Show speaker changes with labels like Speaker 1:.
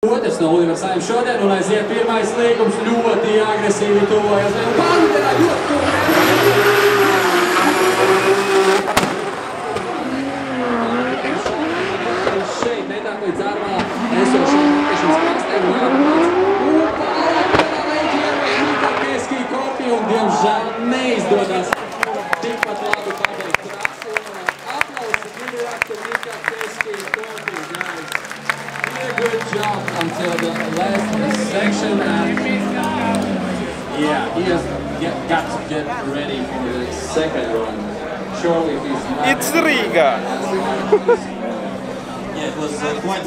Speaker 1: Otrs no universāliem šodien, un aiziet pirmais līgums ļoti agresīvi tuvojas. Pārutenā ļoti tuvojas. Šeit netāk līdz ārmā esošiem nokrišanas krastiem un jāpēc. Un pārutenā leģieros Mikakeski kopi un diemžēl neizdodas tikpat labi pabeigt trasi. Aplausi Director Mikakeski kopi, guys. Good job until the last section, and yeah, he has got to get ready for the second run. Surely he's not.
Speaker 2: It's Riga.
Speaker 1: Yeah, it was quite